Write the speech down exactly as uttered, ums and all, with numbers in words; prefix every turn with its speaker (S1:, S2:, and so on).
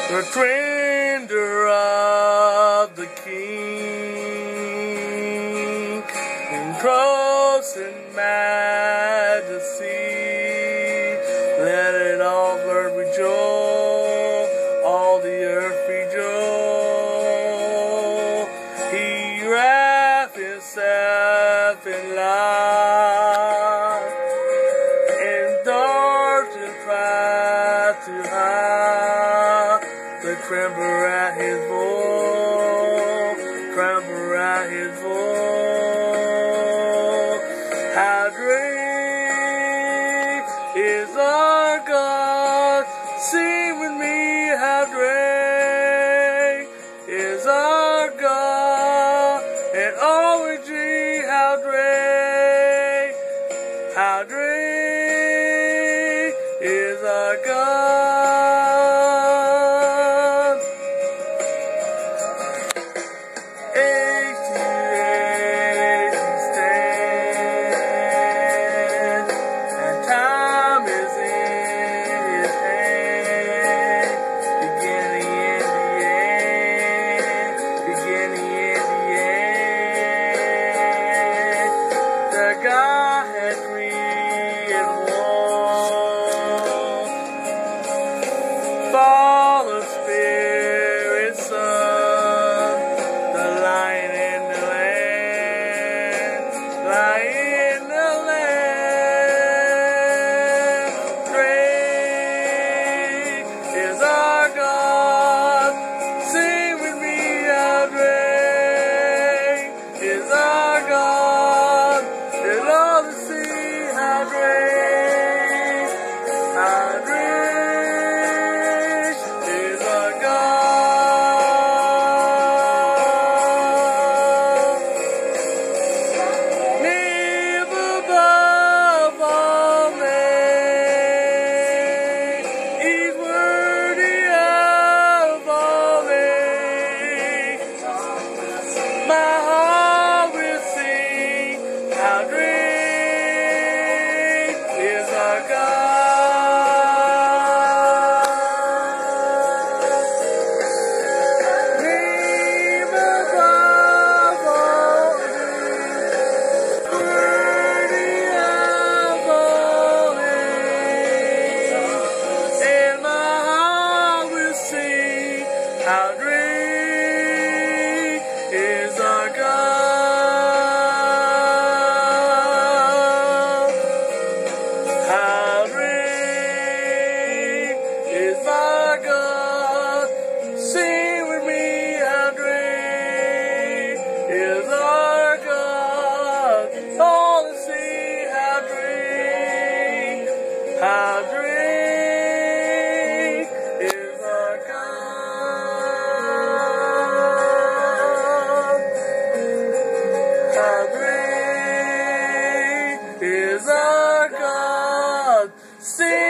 S1: the splendor of the King, in cross and majesty, let it all earth rejoice, all the earth rejoice. He wrapped himself in light, and dark and tried to hide, the tremble at his voice, tremble at his voice. How great is our God, sing with me, how great is our God, and always dream, how great, how great is our God. Age to age he stands, and time is in his hand, beginning and the end, beginning and the end. The God had three and one, Father, Spirit, Son, the Lion and the Lamb, Lion and the Lamb. Great is our God, sing with me, how great is our God, and all to see how great, how great is our God. Live above all names, he's worthy of all names. My heart will sing, how great is our God. Name above all names, worthy of all names. And my heart will sing, how great is our God. How great is my God, sing with me, how great is our God. All to see how great, how great is our God. How great is our God, sing